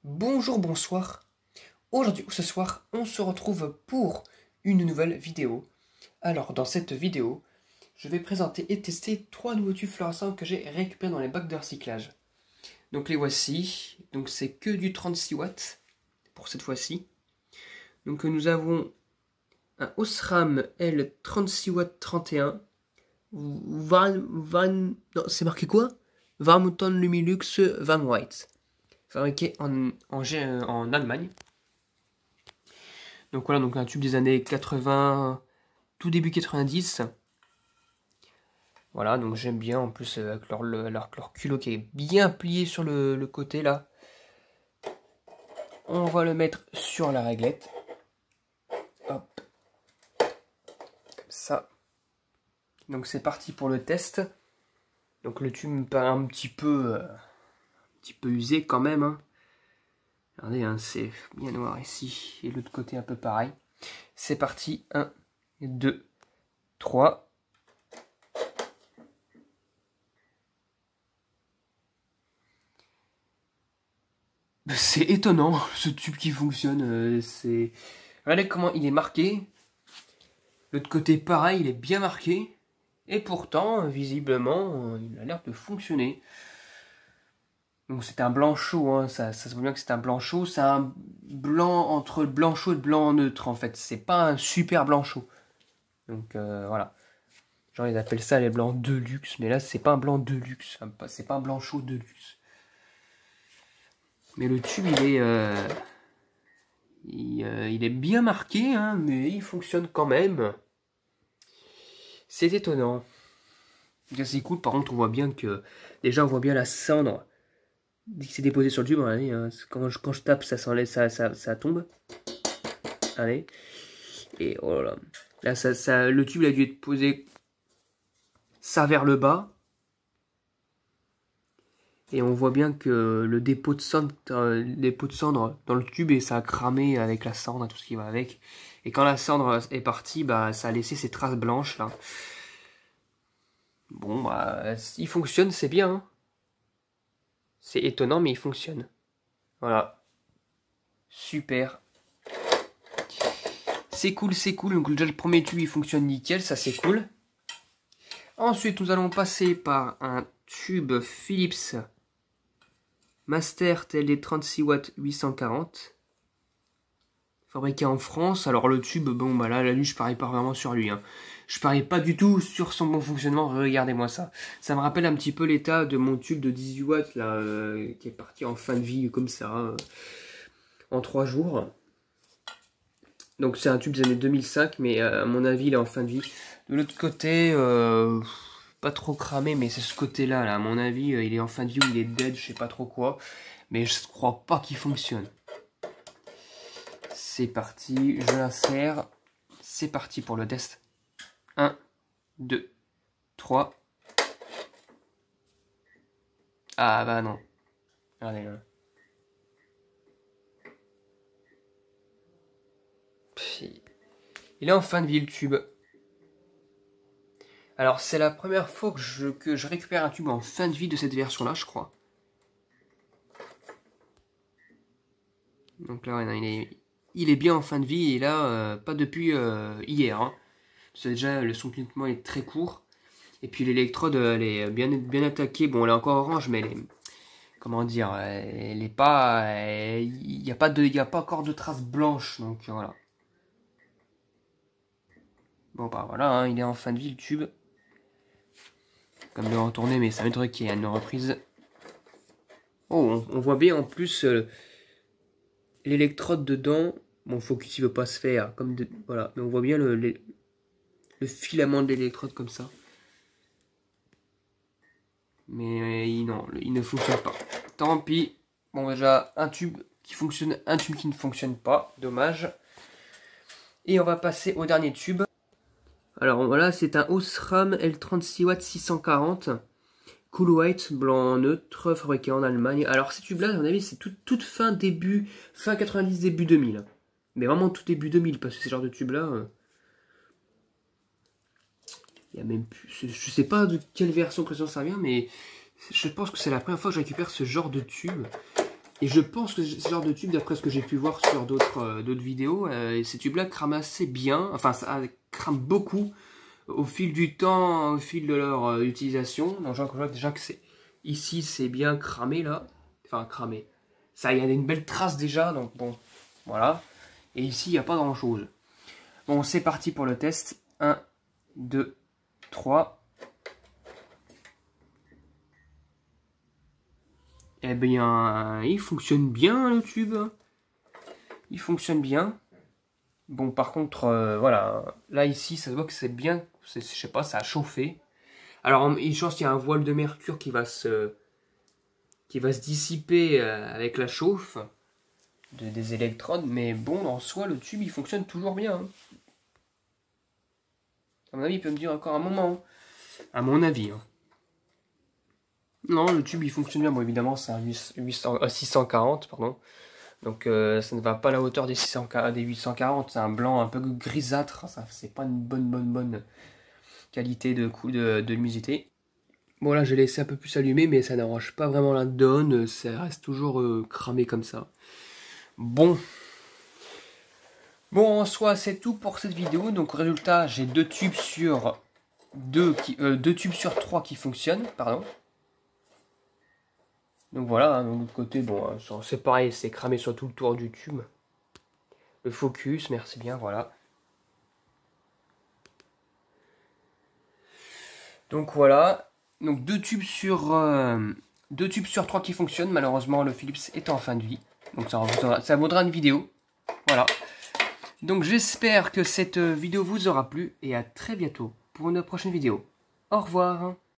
Bonjour, bonsoir. Aujourd'hui ou ce soir, on se retrouve pour une nouvelle vidéo. Alors, dans cette vidéo, je vais présenter et tester 3 nouveaux tubes fluorescents que j'ai récupérés dans les bacs de recyclage. Donc les voici. Donc c'est que du 36 watts pour cette fois-ci. Donc nous avons un Osram L36 watts 31. Non, c'est marqué quoi? Warmton Lumilux Van White. Fabriqué en Allemagne. Donc voilà, donc un tube des années 80, tout début 90. Voilà, donc j'aime bien en plus avec leur culot qui est bien plié sur le côté là. On va le mettre sur la réglette. Hop. Comme ça. Donc c'est parti pour le test. Donc le tube me paraît un petit peu usé quand même. Hein. Regardez, hein, c'est bien noir ici. Et l'autre côté un peu pareil. C'est parti. 1, 2, 3. C'est étonnant, ce tube qui fonctionne. Regardez comment il est marqué. L'autre côté, pareil, il est bien marqué. Et pourtant, visiblement, il a l'air de fonctionner. Donc c'est un blanc chaud, hein. Ça se voit bien que c'est un blanc chaud. C'est un blanc entre le blanc chaud et le blanc neutre, en fait. C'est pas un super blanc chaud. Donc voilà. Genre ils appellent ça les blancs de luxe. Mais là, c'est pas un blanc de luxe. C'est pas un blanc chaud de luxe. Mais le tube, il est bien marqué, hein, mais il fonctionne quand même. C'est étonnant. C'est cool, par contre, on voit bien que... Déjà, on voit bien la cendre. Dès que c'est déposé sur le tube, allez, hein, quand je tape, ça s'enlève, ça tombe. Allez. Et oh là là. Là, le tube, il a dû être posé ça vers le bas. Et on voit bien que le dépôt de cendre dans le tube, et ça a cramé avec la cendre, tout ce qui va avec. Et quand la cendre est partie, bah, ça a laissé ces traces blanches là. Bon, bah, il fonctionne, c'est bien. Hein. C'est étonnant, mais il fonctionne. Voilà. Super. C'est cool, c'est cool. Donc déjà le premier tube, il fonctionne nickel, ça c'est cool. Ensuite, nous allons passer par un tube Philips Master TLD 36 watts 840. Fabriqué en France. Alors le tube, bon bah là, je parie pas vraiment sur lui. Hein. Je parie pas du tout sur son bon fonctionnement. Regardez-moi ça. Ça me rappelle un petit peu l'état de mon tube de 18 watts là, qui est parti en fin de vie comme ça, en 3 jours. Donc c'est un tube des années 2005, mais à mon avis il est en fin de vie. De l'autre côté, pas trop cramé, mais c'est ce côté-là, là, à mon avis, il est en fin de vie ou il est dead, je sais pas trop quoi. Mais je crois pas qu'il fonctionne. C'est parti, je l'insère. C'est parti pour le test. 1, 2, 3. Ah bah non. Regardez là. Il est en fin de vie le tube. Alors c'est la première fois que je récupère un tube en fin de vie de cette version là, je crois. Donc là ouais, il est bien en fin de vie et là pas depuis hier. Hein. Parce que déjà le son clignotement est très court. Et puis l'électrode elle est bien attaquée. Bon elle est encore orange mais elle est, comment dire, elle est pas, il n'y a pas encore de traces blanches donc voilà. Bon bah voilà, hein, il est en fin de vie le tube. Comme de retourner, mais ça m'étonnerait qu'il y ait une reprise. Oh, on voit bien en plus l'électrode dedans. Bon, le focus il veut pas se faire, voilà, mais on voit bien le filament de l'électrode comme ça. Mais non, il ne fonctionne pas. Tant pis. Bon, déjà un tube qui fonctionne, un tube qui ne fonctionne pas, dommage. Et on va passer au dernier tube. Alors voilà, c'est un Osram L36 watts 640. Cool White, blanc neutre, fabriqué en Allemagne. Alors ces tubes-là, à mon avis, c'est toute fin 90, début 2000. Mais vraiment tout début 2000, parce que ces genres de tubes-là... il y a même plus... Je sais pas de quelle version précédente ça vient, mais je pense que c'est la première fois que je récupère ce genre de tube. Et je pense que ce genre de tube, d'après ce que j'ai pu voir sur d'autres vidéos, ces tubes-là crament assez bien, enfin ça crame beaucoup au fil du temps, au fil de leur utilisation. Donc je vois déjà que ici c'est bien cramé là, enfin cramé. Ça, il y a une belle trace déjà, donc bon, voilà. Et ici il n'y a pas grand chose. Bon, c'est parti pour le test. 1, 2, 3. Eh bien, il fonctionne bien le tube. Il fonctionne bien. Bon, par contre, voilà. Là, ici, ça se voit que c'est bien. Je sais pas, ça a chauffé. Alors, je pense qu'il y a un voile de mercure qui va se dissiper avec la chauffe des électrodes. Mais bon, en soi, le tube, il fonctionne toujours bien. Hein. À mon avis, il peut me dire encore un moment. À mon avis. Hein. Non, le tube il fonctionne bien. Bon, évidemment, c'est un 640, pardon. Donc, ça ne va pas à la hauteur des 840. C'est un blanc un peu grisâtre. Ça, c'est pas une bonne qualité de luminosité. Bon, là, j'ai laissé un peu plus allumé, mais ça n'arrange pas vraiment la donne. Ça reste toujours cramé comme ça. Bon. Bon, en soi, c'est tout pour cette vidéo. Donc, résultat, j'ai deux tubes sur 3 qui fonctionnent, pardon. Donc voilà, hein, de l'autre côté, bon, c'est pareil, c'est cramé sur tout le tour du tube. Le focus, merci bien, voilà. Donc voilà, donc deux tubes sur 3 qui fonctionnent. Malheureusement, le Philips est en fin de vie. Donc ça vaudra une vidéo. Voilà. Donc j'espère que cette vidéo vous aura plu et à très bientôt pour une prochaine vidéo. Au revoir.